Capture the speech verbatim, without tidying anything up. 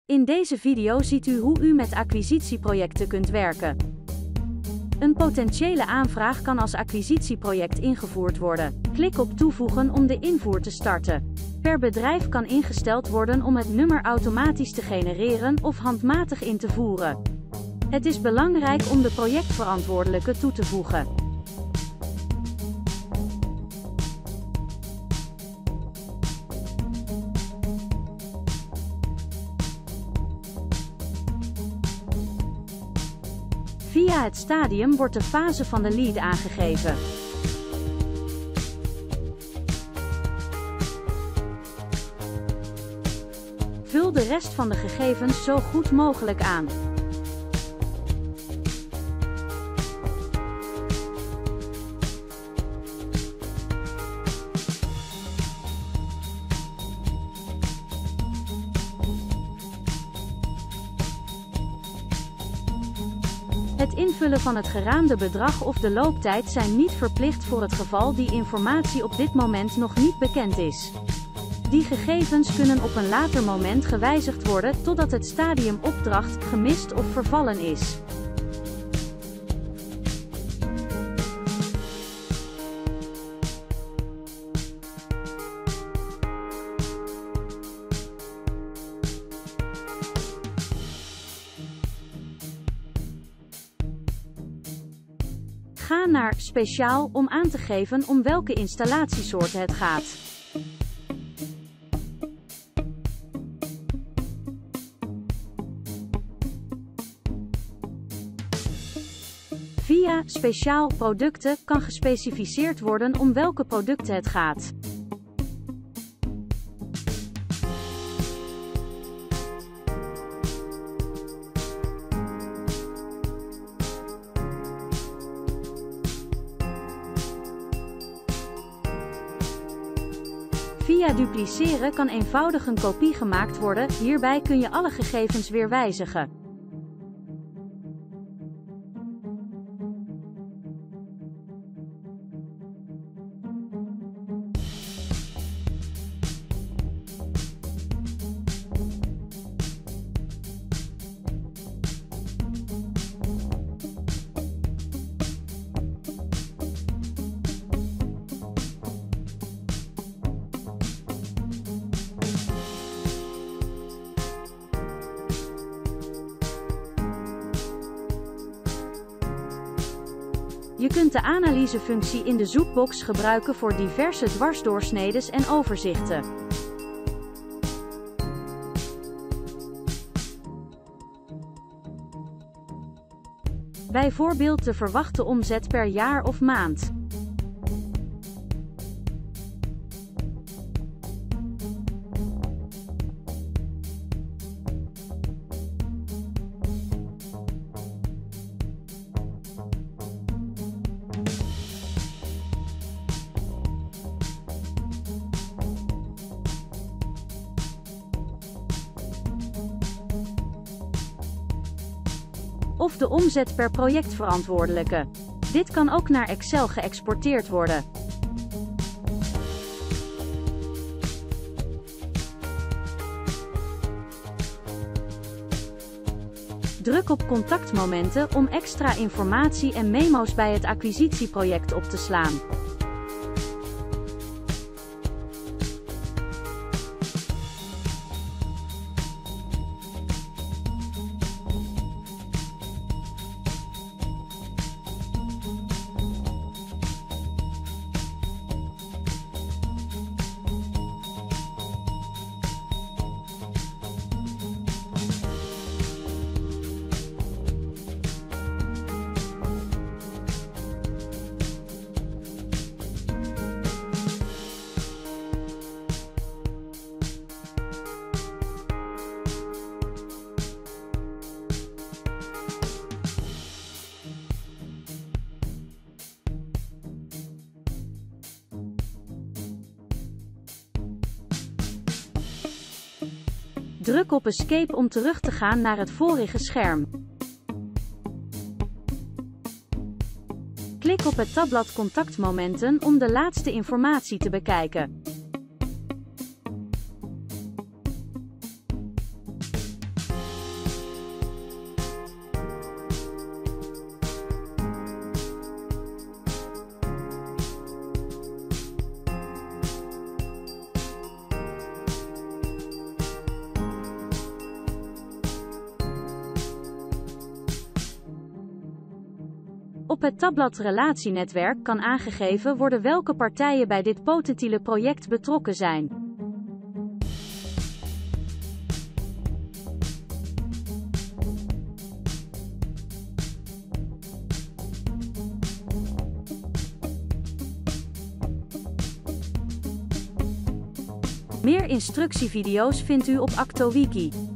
In deze video ziet u hoe u met acquisitieprojecten kunt werken. Een potentiële aanvraag kan als acquisitieproject ingevoerd worden. Klik op toevoegen om de invoer te starten. Per bedrijf kan ingesteld worden om het nummer automatisch te genereren of handmatig in te voeren. Het is belangrijk om de projectverantwoordelijke toe te voegen. Via het stadium wordt de fase van de lead aangegeven. Vul de rest van de gegevens zo goed mogelijk aan. Het invullen van het geraamde bedrag of de looptijd zijn niet verplicht voor het geval die informatie op dit moment nog niet bekend is. Die gegevens kunnen op een later moment gewijzigd worden totdat het stadium opdracht gemist of vervallen is. Ga naar Speciaal om aan te geven om welke installatiesoorten het gaat. Via Speciaal Producten kan gespecificeerd worden om welke producten het gaat. Via dupliceren kan eenvoudig een kopie gemaakt worden, hierbij kun je alle gegevens weer wijzigen. Je kunt de analysefunctie in de zoekbox gebruiken voor diverse dwarsdoorsnedes en overzichten. Bijvoorbeeld de verwachte omzet per jaar of maand. Of de omzet per projectverantwoordelijke. Dit kan ook naar Excel geëxporteerd worden. Druk op contactmomenten om extra informatie en memo's bij het acquisitieproject op te slaan. Druk op Escape om terug te gaan naar het vorige scherm. Klik op het tabblad Contactmomenten om de laatste informatie te bekijken. Op het tabblad Relatienetwerk kan aangegeven worden welke partijen bij dit potentiële project betrokken zijn. Meer instructievideo's vindt u op ActoWiki.